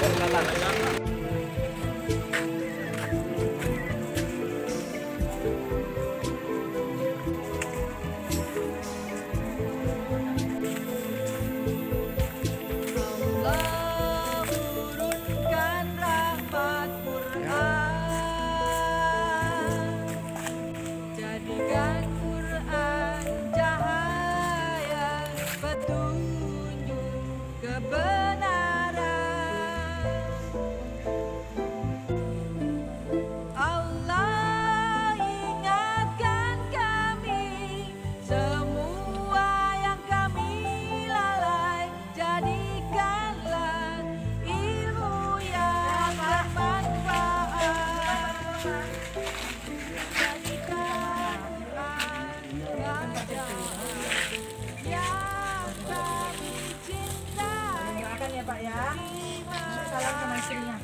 Pak ya, salam sama istrinya.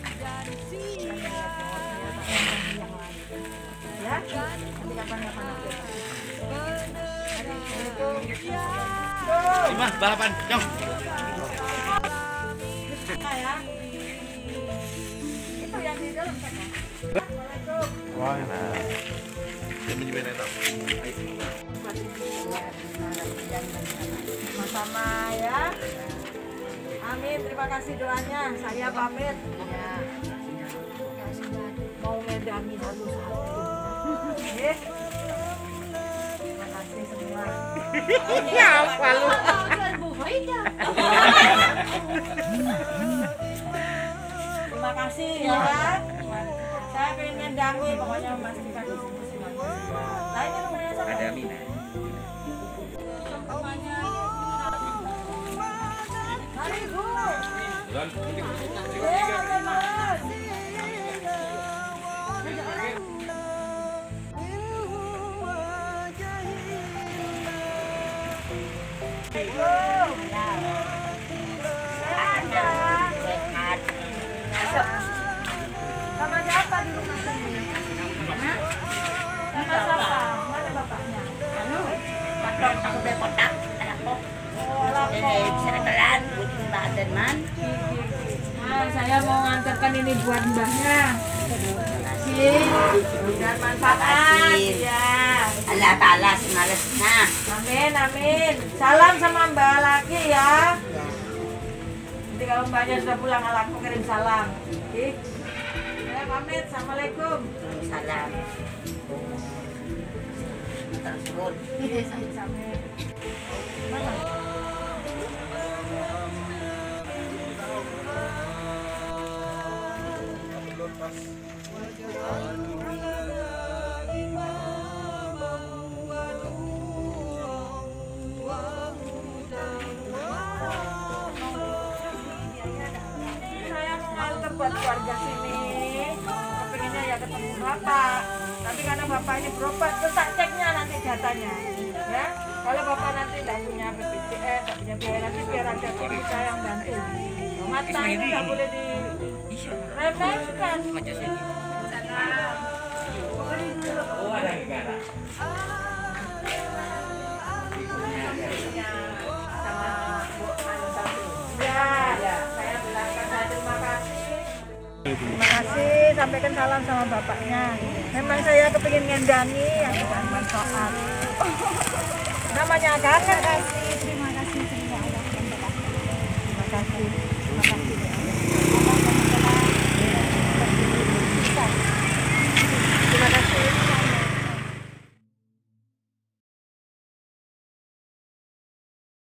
Ya, nanti kapan-kapan aja. Gimana balapan, Jong? Ya. Itu yang di dalam sana. Assalamualaikum. Wah, enak. Dia menyebut itu. Sama-sama ya. Amin, terima kasih doanya. Saya pamit. Ya. Mau ngedangi satu-satu. Oke. Terima kasih semua. Ya, malu. Terima kasih ya. Saya pengen ngedangi, pokoknya Mas kita di sini. Nah, ini rumahnya siapa? Ada Mina. Mari, Bu. Bulan. Sama siapa di rumah sini? Sama siapa? Mana bapaknya? Aku udah kotak, anakku. Oh, lapor. Bisa telan, butuh badan man. Nah, saya mau ngantarkan ini buat mbahnya. Biar manfaat ya. Allah Ta'ala semalesnya. Amin, amin. Salam sama mbak lagi ya. Nanti kalau mbaknya sudah pulang, aku kirim salam. Oke. Ya, pamit. Assalamualaikum. Salam. Tersebut. Iya, sama-sama. Mana? Buat keluarga sini, kepinginnya ya ketemu bapak. Tapi karena bapak ini berobat, terus tak ceknya nanti datanya. Ya, kalau bapak nanti tidak punya BPJS, tidak punya biaya nanti biar ada tim kita yang bantu. Mata itu tidak boleh diremehkan. Oh, ada negara. Terima kasih, sampaikan salam sama bapaknya. Memang saya kepingin ngendangi yang bermanfaat. Namanya kangen. Terima kasih.